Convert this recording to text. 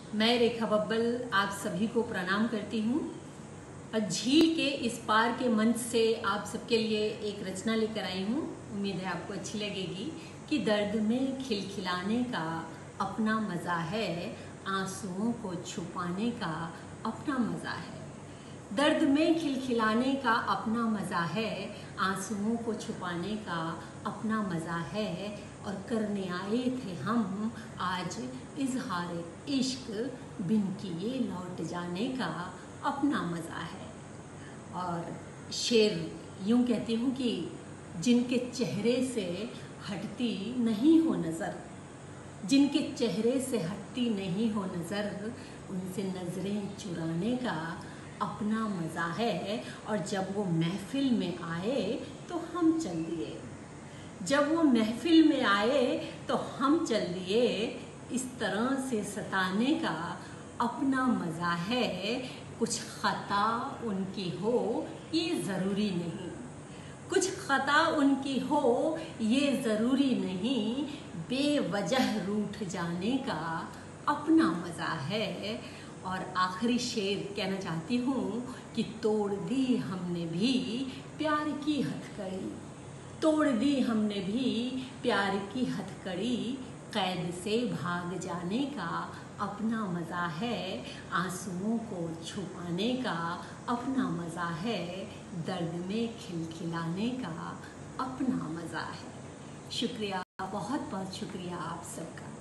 मैं रेखा बब्बल आप सभी को प्रणाम करती हूँ। झील के इस पार के मंच से आप सबके लिए एक रचना लेकर आई हूँ। उम्मीद है आपको अच्छी लगेगी कि दर्द में खिलखिलाने का अपना मज़ा है, आंसुओं को छुपाने का अपना मज़ा है। दर्द में खिलखिलाने का अपना मज़ा है, आंसुओं को छुपाने का अपना मज़ा है। और करने आए थे हम आज इजहार इश्क, बिन किए लौट जाने का अपना मज़ा है। और शेर यूँ कहती हूँ कि जिनके चेहरे से हटती नहीं हो नज़र, जिनके चेहरे से हटती नहीं हो नज़र, उनसे नज़रें चुराने का अपना मज़ा है। और जब वो महफिल में आए तो हम चल दिए, जब वो महफिल में आए तो हम चल दिए। इस तरह से सताने का अपना मज़ा है। कुछ खता उनकी हो ये ज़रूरी नहीं, कुछ खता उनकी हो ये ज़रूरी नहीं, बेवजह रूठ जाने का अपना मज़ा है। और आखिरी शेर कहना चाहती हूँ कि तोड़ दी हमने भी प्यार की हथकड़ी, तोड़ दी हमने भी प्यार की हथकड़ी, कैद से भाग जाने का अपना मज़ा है, आंसुओं को छुपाने का अपना मज़ा है, दर्द में खिलखिलाने का अपना मज़ा है। शुक्रिया, बहुत बहुत शुक्रिया आप सबका।